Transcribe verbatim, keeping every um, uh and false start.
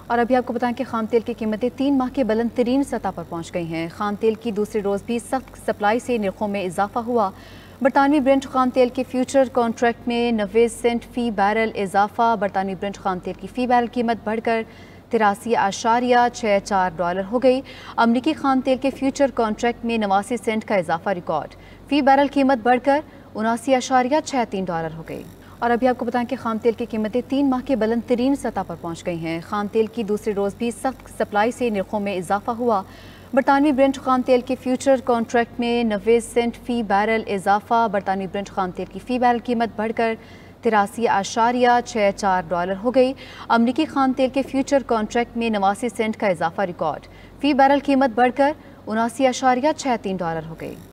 और अभी आपको बताएं कि खाम तेल की कीमतें तीन माह के बुलंद तरीन सतह पर पहुंच गई हैं। खाम तेल की दूसरे रोज़ भी सख्त सप्लाई से निर्खों में इजाफा हुआ। बरतानवी ब्रेंट खाम तेल के फ्यूचर कॉन्ट्रैक्ट में नब्बे सेंट फी बैरल इजाफा। बरतानवी ब्रेंट खाम तेल की फी बैरल कीमत बढ़कर तिरासी आशारिया छः चार डॉलर हो गई। अमरीकी खाम तेल के फ्यूचर कॉन्ट्रैक्ट में नवासी सेंट का इजाफा रिकॉर्ड। फी बैरल कीमत बढ़कर उनासी आशारिया छः तीन डॉलर हो गई। और अभी आपको बताएं कि खाम तेल की कीमतें तीन माह के बुलंद तरीन सतह पर पहुंच गई हैं। खाम तेल की दूसरे रोज़ भी सख्त सप्लाई से निर्खों में इजाफा हुआ। बरतानवी ब्रेंट खाम तेल के फ्यूचर कॉन्ट्रैक्ट में नब्बे सेंट फी बैरल इजाफा। बरतानवी ब्रेंट खाम तेल की फी बैरल कीमत बढ़कर तिरासी आशारिया छः चार डॉलर हो गई। अमरीकी खाम तेल के फ्यूचर कॉन्ट्रैक्ट में नवासी सेंट का इजाफा रिकॉर्ड। फी बैरल कीमत बढ़कर उनासी आशारिया छः तीन डॉलर हो गई।